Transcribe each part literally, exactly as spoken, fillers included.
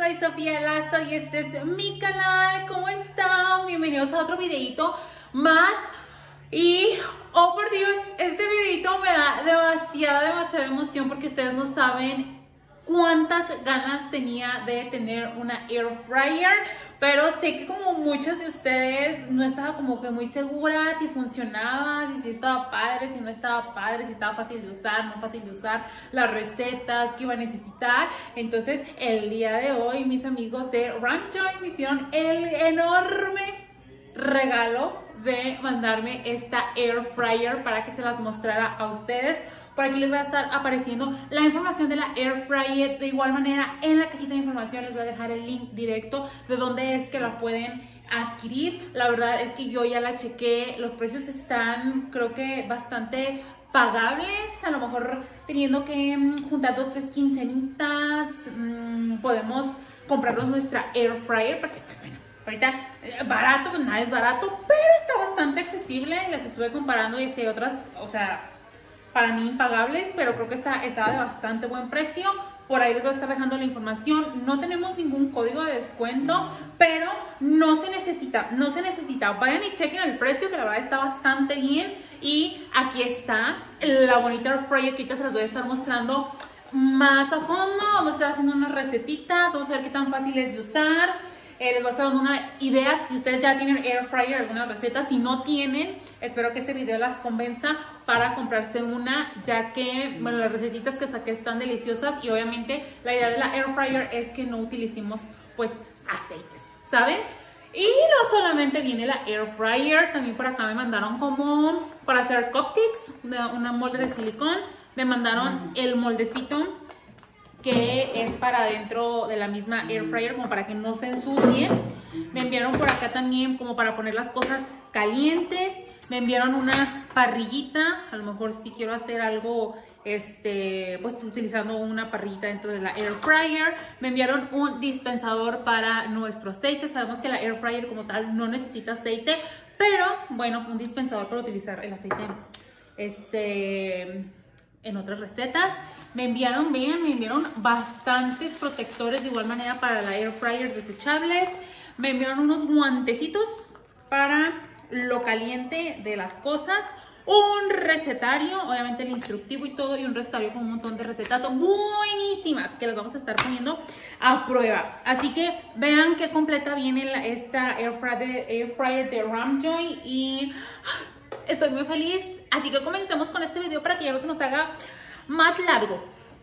soy Sofía Lazo y este es mi canal. ¿Cómo están? Bienvenidos a otro videito más. Y, oh por Dios, este videito me da demasiada, demasiada emoción porque ustedes no saben cuántas ganas tenía de tener una air fryer, pero sé que como muchos de ustedes no estaba como que muy segura si funcionaba, si, si estaba padre, si no estaba padre, si estaba fácil de usar, no fácil de usar, las recetas que iba a necesitar. Entonces el día de hoy mis amigos de Ramjoy me hicieron el enorme regalo de mandarme esta air fryer para que se las mostrara a ustedes. Por aquí les va a estar apareciendo la información de la air fryer. De igual manera, en la cajita de información les voy a dejar el link directo de donde es que la pueden adquirir. La verdad es que yo ya la chequé. Los precios están, creo que, bastante pagables. A lo mejor teniendo que mmm, juntar dos, tres quincenitas, mmm, podemos comprarnos nuestra air fryer. Porque, pues bueno, ahorita barato, pues nada es barato, pero está bastante accesible. Las estuve comparando y hay otras, o sea, para mí impagables, pero creo que está, estaba de bastante buen precio. Por ahí les voy a estar dejando la información. No tenemos ningún código de descuento, pero no se necesita, no se necesita. Vayan y chequen el precio, que la verdad está bastante bien. Y aquí está la bonita air fryer que ahorita se las voy a estar mostrando más a fondo. Vamos a estar haciendo unas recetitas, vamos a ver qué tan fácil es de usar. Eh, les voy a estar dando una idea si ustedes ya tienen air fryer, algunas recetas. Si no tienen, espero que este video las convenza para comprarse una, ya que, bueno, las recetitas que saqué están deliciosas y obviamente la idea de la air fryer es que no utilicemos, pues, aceites, ¿saben? Y no solamente viene la air fryer, también por acá me mandaron como para hacer cupcakes, una, una molde de silicón. Me mandaron el moldecito que es para dentro de la misma air fryer, como para que no se ensucie. Me enviaron por acá también como para poner las cosas calientes. Me enviaron una parrillita, a lo mejor si quiero hacer algo, este, pues utilizando una parrillita dentro de la air fryer. Me enviaron un dispensador para nuestro aceite. Sabemos que la air fryer como tal no necesita aceite, pero bueno, un dispensador para utilizar el aceite, este, en otras recetas. Me enviaron bien, me enviaron bastantes protectores de igual manera para la air fryer desechables. Me enviaron unos guantecitos para lo caliente de las cosas. Un recetario, obviamente el instructivo y todo, y un recetario con un montón de recetas buenísimas que las vamos a estar poniendo a prueba. Así que vean qué completa viene la, esta air fryer, air fryer de Ramjoy y estoy muy feliz. Así que comencemos con este video para que ya no se nos haga más largo.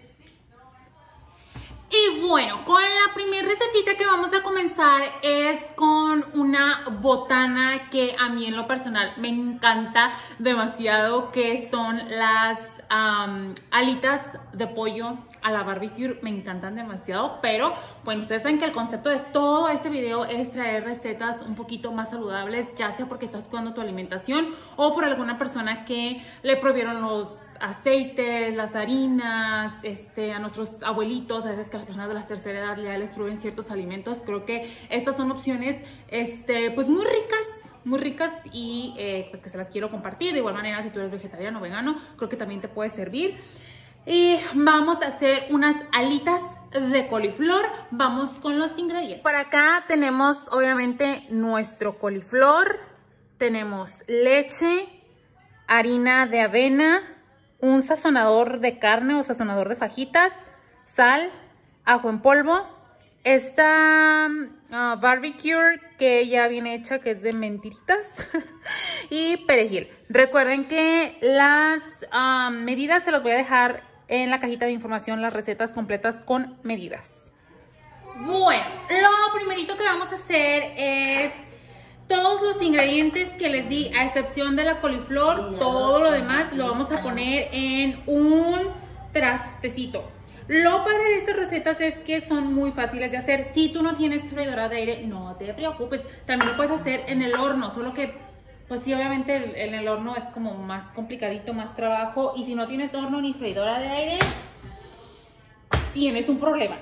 Y bueno, con la primera recetita que vamos a comenzar es con una botana que a mí en lo personal me encanta demasiado, que son las um, alitas de pollo a la barbecue. Me encantan demasiado, pero bueno, ustedes saben que el concepto de todo este video es traer recetas un poquito más saludables, ya sea porque estás cuidando tu alimentación o por alguna persona que le prohibieron los aceites, las harinas, este, a nuestros abuelitos, a veces que a las personas de la tercera edad ya les prueben ciertos alimentos. Creo que estas son opciones, este, pues muy ricas, muy ricas y eh, pues que se las quiero compartir. De igual manera, si tú eres vegetariano o vegano, creo que también te puede servir. Y vamos a hacer unas alitas de coliflor. Vamos con los ingredientes. Por acá tenemos obviamente nuestro coliflor, tenemos leche, harina de avena, un sazonador de carne o sazonador de fajitas, sal, ajo en polvo, esta uh, barbecue que ya viene hecha, que es de mentiritas, y perejil. Recuerden que las uh, medidas se las voy a dejar en la cajita de información, las recetas completas con medidas. Bueno, lo primerito que vamos a hacer es todos los ingredientes que les di, a excepción de la coliflor, todo lo demás lo vamos a poner en un trastecito. Lo padre de estas recetas es que son muy fáciles de hacer. Si tú no tienes freidora de aire, no te preocupes, también lo puedes hacer en el horno, solo que, pues sí, obviamente en el horno es como más complicadito, más trabajo. Y si no tienes horno ni freidora de aire, tienes un problema.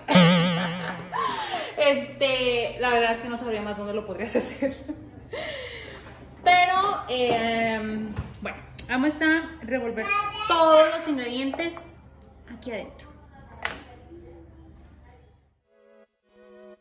Este, la verdad es que no sabría más dónde lo podrías hacer. Pero, eh, bueno, vamos a revolver todos los ingredientes aquí adentro.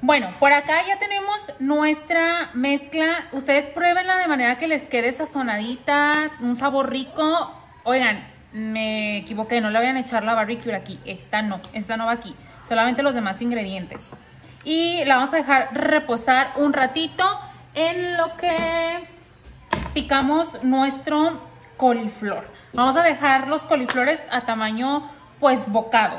Bueno, por acá ya tenemos nuestra mezcla. Ustedes pruébenla de manera que les quede sazonadita, un sabor rico. Oigan, me equivoqué, no le vayan a echar la barbecue aquí. Esta no, esta no va aquí. Solamente los demás ingredientes. Y la vamos a dejar reposar un ratito en lo que picamos nuestro coliflor. Vamos a dejar los coliflores a tamaño pues bocado.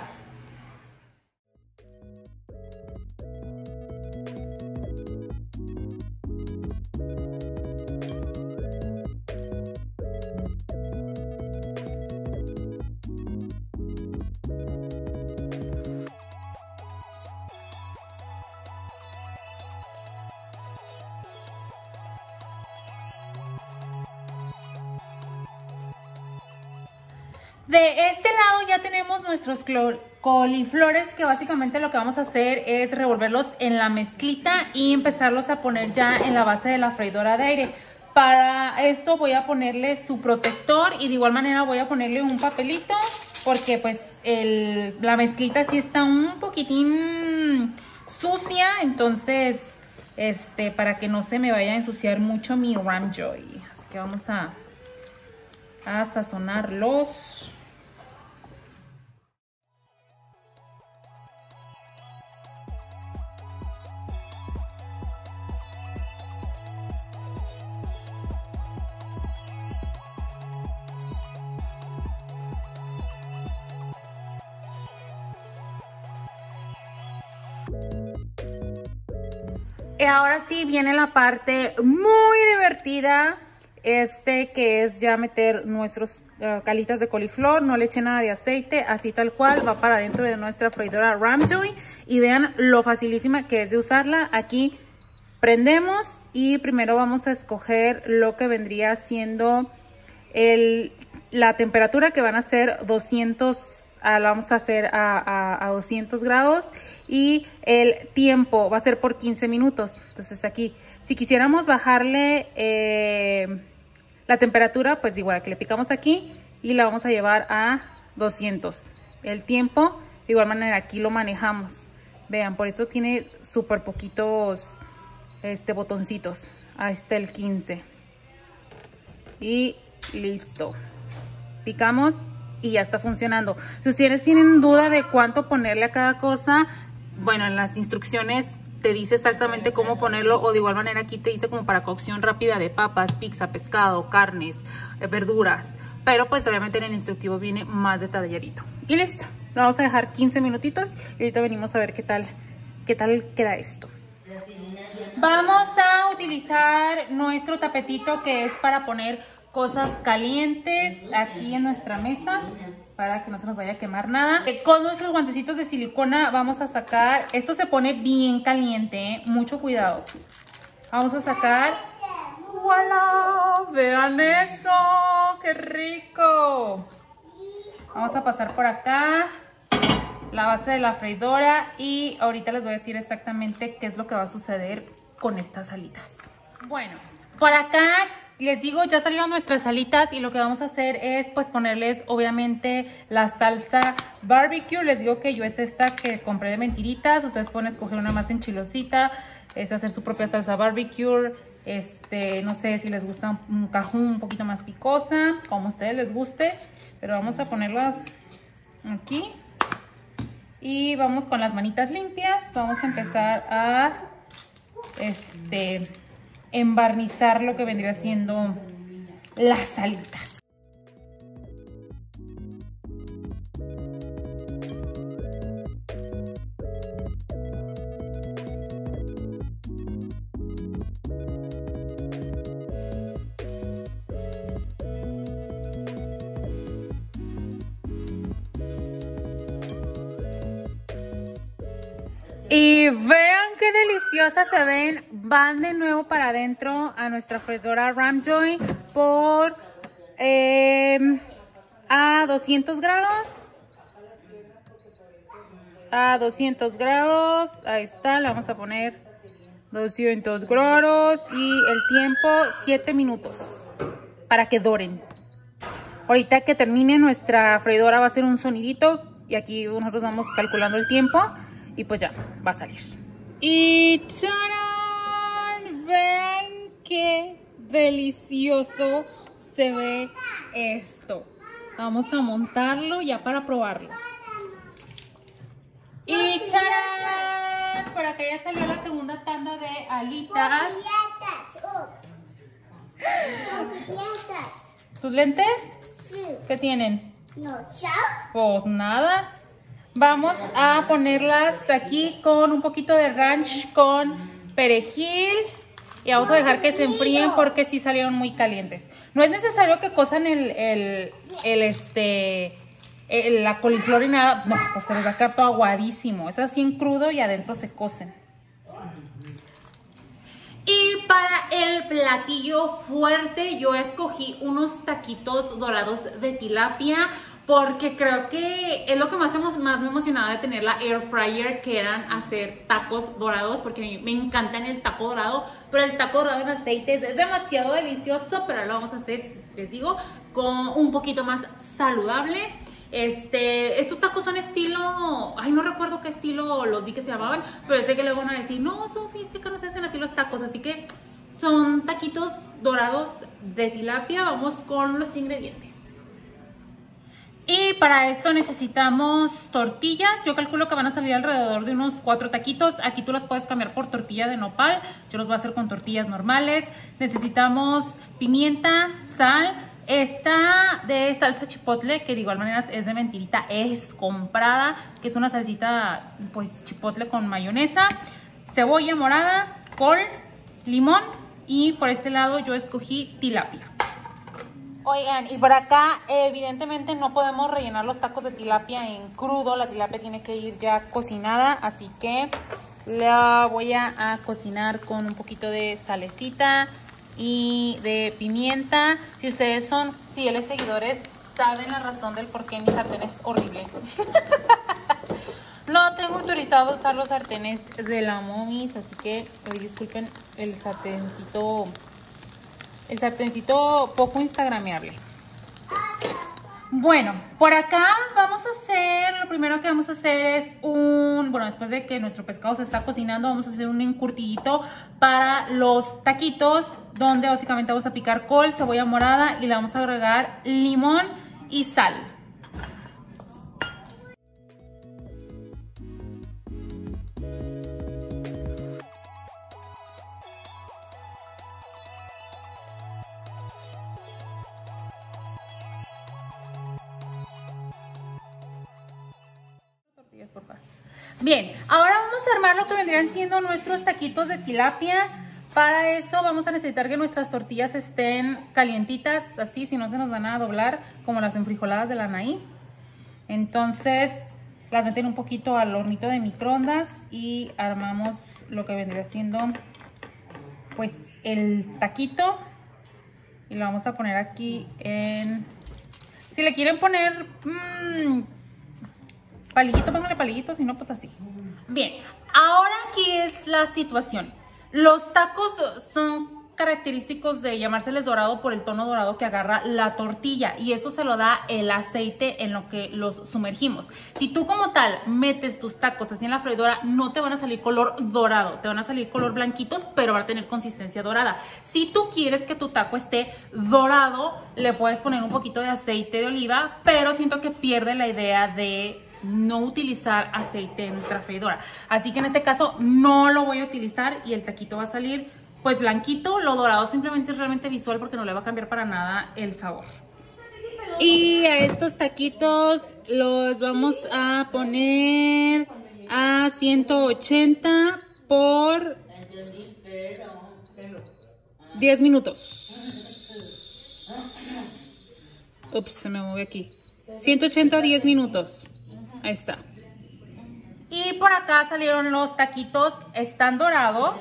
De este lado ya tenemos nuestros coliflores, que básicamente lo que vamos a hacer es revolverlos en la mezclita y empezarlos a poner ya en la base de la freidora de aire. Para esto voy a ponerle su protector y de igual manera voy a ponerle un papelito porque pues el, la mezclita sí está un poquitín sucia, entonces este para que no se me vaya a ensuciar mucho mi Ramjoy. Así que vamos a, a sazonarlos. Y ahora sí viene la parte muy divertida, este que es ya meter nuestros uh, calitas de coliflor. No le eché nada de aceite, así tal cual va para dentro de nuestra freidora Ramjoy. Y vean lo facilísima que es de usarla. Aquí prendemos y primero vamos a escoger lo que vendría siendo el, la temperatura, que van a ser doscientos. Ah, la vamos a hacer a, a, a doscientos grados y el tiempo va a ser por quince minutos. Entonces aquí, si quisiéramos bajarle eh, la temperatura, pues igual que le picamos aquí y la vamos a llevar a doscientos. El tiempo, de igual manera, aquí lo manejamos. Vean, por eso tiene súper poquitos este, botoncitos. Ahí está el quince. Y listo. Picamos. Y ya está funcionando. Si ustedes tienen duda de cuánto ponerle a cada cosa, bueno, en las instrucciones te dice exactamente cómo ponerlo, o de igual manera aquí te dice como para cocción rápida de papas, pizza, pescado, carnes, eh, verduras. Pero pues obviamente en el instructivo viene más detalladito. Y listo. Lo vamos a dejar quince minutitos y ahorita venimos a ver qué tal, qué tal queda esto. Vamos a utilizar nuestro tapetito, que es para poner cosas calientes aquí en nuestra mesa para que no se nos vaya a quemar nada. Con nuestros guantecitos de silicona vamos a sacar, esto se pone bien caliente, ¿eh? Mucho cuidado. Vamos a sacar, ¡voilà! Vean eso, qué rico. Vamos a pasar por acá la base de la freidora y ahorita les voy a decir exactamente qué es lo que va a suceder con estas alitas. Bueno, por acá les digo, ya salieron nuestras alitas y lo que vamos a hacer es pues ponerles obviamente la salsa barbecue. Les digo que yo es esta que compré de mentiritas. Ustedes pueden escoger una más enchilosita, es hacer su propia salsa barbecue. Este, no sé si les gusta un cajún un poquito más picosa, como a ustedes les guste. Pero vamos a ponerlas aquí. Y vamos con las manitas limpias. Vamos a empezar a este... embarnizar lo que vendría siendo las alitas. Y vean qué deliciosas se ven. Van de nuevo para adentro a nuestra freidora Ramjoy por eh, a doscientos grados. A doscientos grados. Ahí está, le vamos a poner doscientos grados. Y el tiempo siete minutos para que doren. Ahorita que termine nuestra freidora va a hacer un sonidito. Y aquí nosotros vamos calculando el tiempo. Y pues ya, va a salir. Y ¡tarán! Vean qué delicioso se ve esto. Vamos a montarlo ya para probarlo. Y ¡tarán! Por acá ya salió la segunda tanda de alitas. ¿Tus lentes? Sí. ¿Qué tienen? No, chao. Pues nada. Vamos a ponerlas aquí con un poquito de ranch con perejil. Y vamos a dejar que se enfríen porque sí salieron muy calientes. No es necesario que cosan el, el, el este, el, la coliflor y nada. No, pues se les va a quedar todo aguadísimo. Es así en crudo y adentro se cocen. Y para el platillo fuerte yo escogí unos taquitos dorados de tilapia porque creo que es lo que más, más me emocionaba de tener la air fryer, que eran hacer tacos dorados, porque a mí me encanta el taco dorado, pero el taco dorado en aceite es demasiado delicioso, pero ahora lo vamos a hacer, les digo, con un poquito más saludable. Este, estos tacos son estilo, ay, no recuerdo qué estilo los vi que se llamaban, pero sé que le van a decir, no, son físicas, no se hacen así los tacos, así que son taquitos dorados de tilapia. Vamos con los ingredientes. Y para esto necesitamos tortillas. Yo calculo que van a salir alrededor de unos cuatro taquitos. Aquí tú los puedes cambiar por tortilla de nopal. Yo los voy a hacer con tortillas normales. Necesitamos pimienta, sal. Esta de salsa chipotle, que de igual manera es de mentirita, es comprada, que es una salsita pues chipotle con mayonesa, cebolla morada, col, limón, y por este lado yo escogí tilapia. Oigan, y por acá evidentemente no podemos rellenar los tacos de tilapia en crudo, la tilapia tiene que ir ya cocinada, así que la voy a, a cocinar con un poquito de salecita y de pimienta. Si ustedes son fieles seguidores, saben la razón del por qué mi sartén es horrible. No tengo autorizado usar los sartenes de la Momis, así que hoy disculpen el sartencito, el sartencito poco instagrameable. Bueno, por acá vamos a hacer, lo primero que vamos a hacer es un, bueno, después de que nuestro pescado se está cocinando, vamos a hacer un encurtidito para los taquitos, donde básicamente vamos a picar col, cebolla morada y le vamos a agregar limón y sal. Bien, ahora vamos a armar lo que vendrían siendo nuestros taquitos de tilapia. Para eso vamos a necesitar que nuestras tortillas estén calientitas, así, si no se nos van a doblar como las enfrijoladas de la Anaí. Entonces las meten un poquito al hornito de microondas y armamos lo que vendría siendo pues el taquito. Y lo vamos a poner aquí en... Si le quieren poner... Mmm, palillito, póngale palillito, si no, pues así. Bien, ahora aquí es la situación. Los tacos son característicos de llamárseles dorado por el tono dorado que agarra la tortilla, y eso se lo da el aceite en lo que los sumergimos. Si tú como tal metes tus tacos así en la freidora, no te van a salir color dorado, te van a salir color blanquitos, pero van a tener consistencia dorada. Si tú quieres que tu taco esté dorado, le puedes poner un poquito de aceite de oliva, pero siento que pierde la idea de no utilizar aceite en nuestra freidora. Así que en este caso no lo voy a utilizar y el taquito va a salir pues blanquito. Lo dorado simplemente es realmente visual porque no le va a cambiar para nada el sabor. Y a estos taquitos los vamos a poner a ciento ochenta por diez minutos. Ups, se me movió aquí. ciento ochenta, diez minutos. Ahí está. Y por acá salieron los taquitos, están dorados,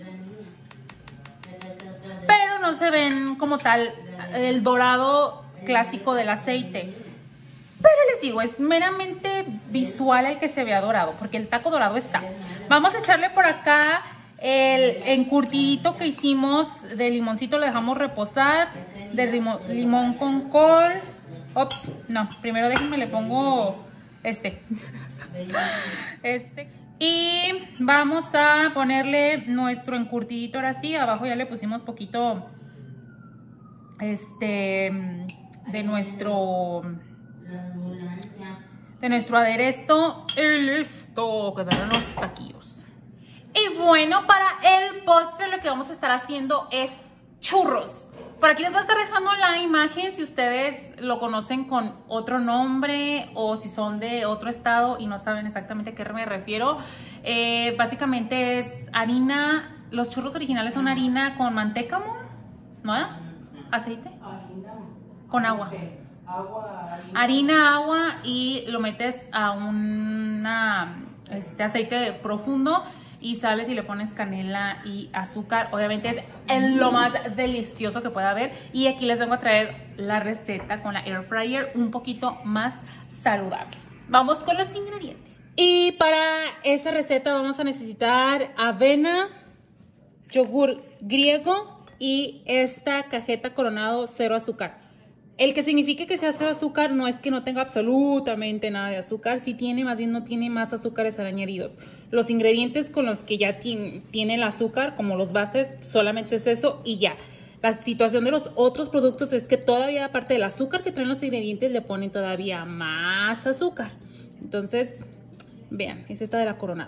pero no se ven como tal el dorado clásico del aceite. Pero les digo, es meramente visual el que se vea dorado, porque el taco dorado está. Vamos a echarle por acá el encurtidito que hicimos de limoncito, lo dejamos reposar, de limón, limón con col. Ops, no, primero déjenme le pongo... Este. Este. Y vamos a ponerle nuestro encurtidito ahora sí. Abajo ya le pusimos poquito este de nuestro de nuestro aderezo. Y listo, quedaron los taquillos. Y bueno, para el postre lo que vamos a estar haciendo es churros. Por aquí les voy a estar dejando la imagen si ustedes lo conocen con otro nombre o si son de otro estado y no saben exactamente a qué me refiero. Eh, básicamente es harina, los churros originales son harina con manteca, ¿no? ¿Aceite? Con agua. Harina, agua y lo metes a una, este aceite profundo. Y sales y le pones canela y azúcar. Obviamente es lo más delicioso que pueda haber. Y aquí les vengo a traer la receta con la air fryer un poquito más saludable. Vamos con los ingredientes. Y para esta receta vamos a necesitar avena, yogur griego y esta cajeta Coronado cero azúcar. El que signifique que sea cero azúcar no es que no tenga absolutamente nada de azúcar. Si tiene, más bien no tiene más azúcares añadidos. Los ingredientes con los que ya tiene el azúcar, como los bases, solamente es eso y ya. La situación de los otros productos es que todavía, aparte del azúcar que traen los ingredientes, le ponen todavía más azúcar. Entonces, vean, es esta de la Coronado.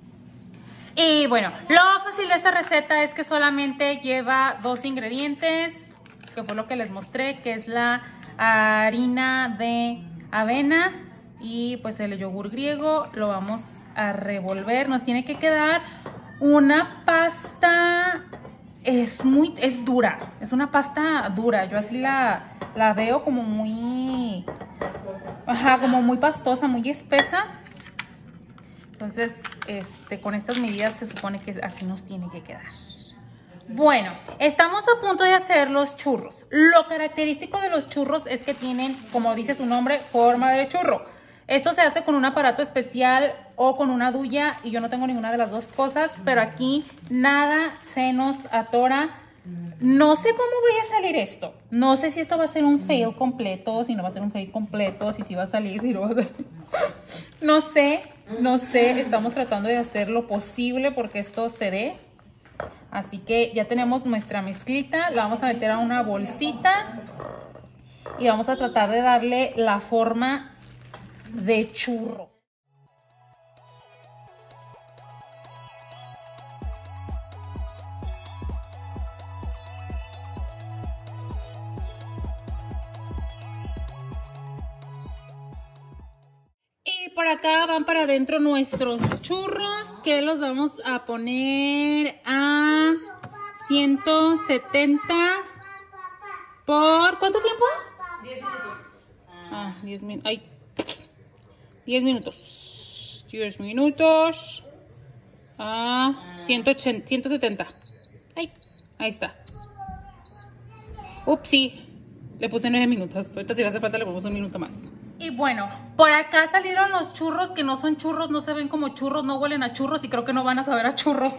Y bueno, lo fácil de esta receta es que solamente lleva dos ingredientes, que fue lo que les mostré, que es la harina de avena y pues el yogur griego. Lo vamos a revolver. Nos tiene que quedar una pasta, es muy, es dura, es una pasta dura. Yo así la, la veo como muy, ajá, como muy pastosa, muy espesa. Entonces, este, con estas medidas se supone que así nos tiene que quedar. Bueno, estamos a punto de hacer los churros. Lo característico de los churros es que tienen, como dice su nombre, forma de churro. Esto se hace con un aparato especial o con una duya y yo no tengo ninguna de las dos cosas, pero aquí nada se nos atora. No sé cómo vaya a salir esto. No sé si esto va a ser un fail completo, si no va a ser un fail completo, si sí va a salir, si no va a salir. No sé, no sé. Estamos tratando de hacer lo posible porque esto se dé. Así que ya tenemos nuestra mezclita, la vamos a meter a una bolsita y vamos a tratar de darle la forma de churro. Y por acá van para adentro nuestros churros, que los vamos a poner a ciento setenta por ¿cuánto tiempo? diez minutos. Ah, diez minutos. Ay. diez minutos. diez minutos. A ciento ochenta, ciento setenta. Ay, ahí está. Upsi. Le puse nueve minutos. Ahorita si le hace falta le ponemos un minuto más. Y bueno, por acá salieron los churros que no son churros, no se ven como churros, no huelen a churros y creo que no van a saber a churros.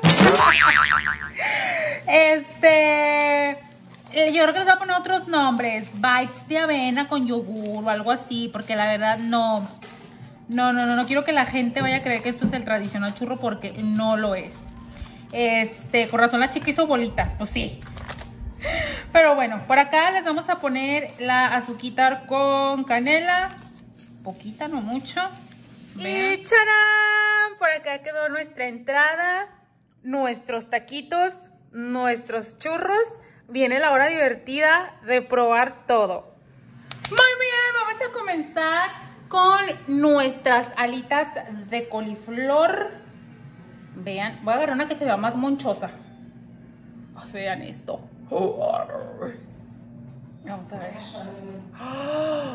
este, yo creo que les voy a poner otros nombres, bites de avena con yogur o algo así, porque la verdad no, no, no, no, no quiero que la gente vaya a creer que esto es el tradicional churro porque no lo es. Este, con razón la chica hizo bolitas, pues sí. Pero bueno, por acá les vamos a poner la azuquitar con canela. Poquita, no mucho. Vean. Y ¡charán! Por acá quedó nuestra entrada, nuestros taquitos, nuestros churros. Viene la hora divertida de probar todo. Muy bien, vamos a comenzar con nuestras alitas de coliflor. Vean, voy a agarrar una que se vea más monchosa. Ay, vean esto. Vamos a ver. ¡Oh!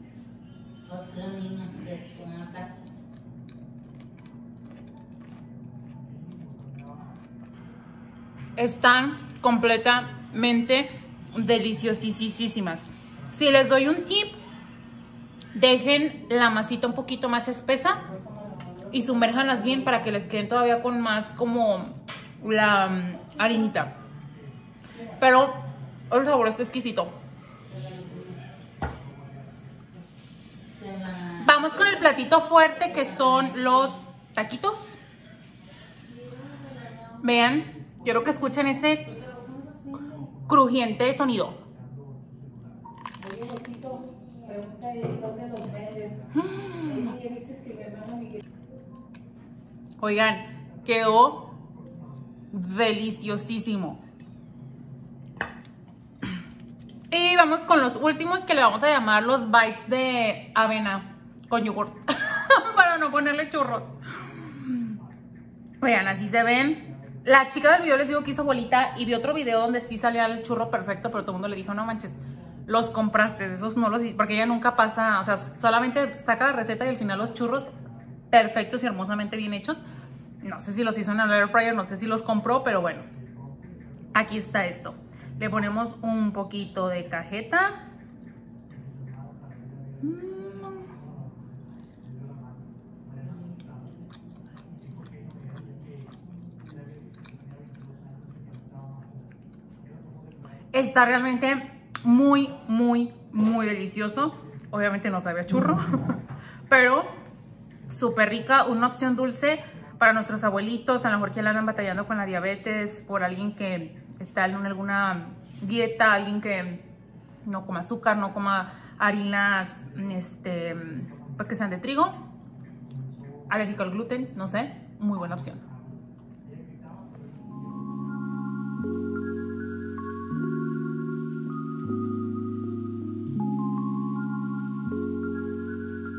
Están completamente deliciosísimas. Si les doy un tip, dejen la masita un poquito más espesa y sumérjanlas bien para que les queden todavía con más como la um, harinita. Pero el sabor está exquisito. Vamos con el platito fuerte, que son los taquitos. Vean, quiero que escuchen ese crujiente sonido. Oigan, quedó deliciosísimo. Y vamos con los últimos, que le vamos a llamar los bites de avena con yogur. Para no ponerle churros. Vean, así se ven. La chica del video les digo que hizo bolita y vi otro video donde sí salía el churro perfecto, pero todo el mundo le dijo, no manches, los compraste, esos no los hice, porque ella nunca pasa, o sea, solamente saca la receta y al final los churros perfectos y hermosamente bien hechos. No sé si los hizo en el air fryer, no sé si los compró, pero bueno, aquí está esto. Le ponemos un poquito de cajeta. Está realmente muy, muy, muy delicioso. Obviamente no sabe a churro, pero súper rica. Una opción dulce para nuestros abuelitos, a lo mejor que la andan batallando con la diabetes, por alguien que está en alguna dieta, alguien que no coma azúcar, no coma harinas, este, pues que sean de trigo, alérgico al gluten, no sé, muy buena opción.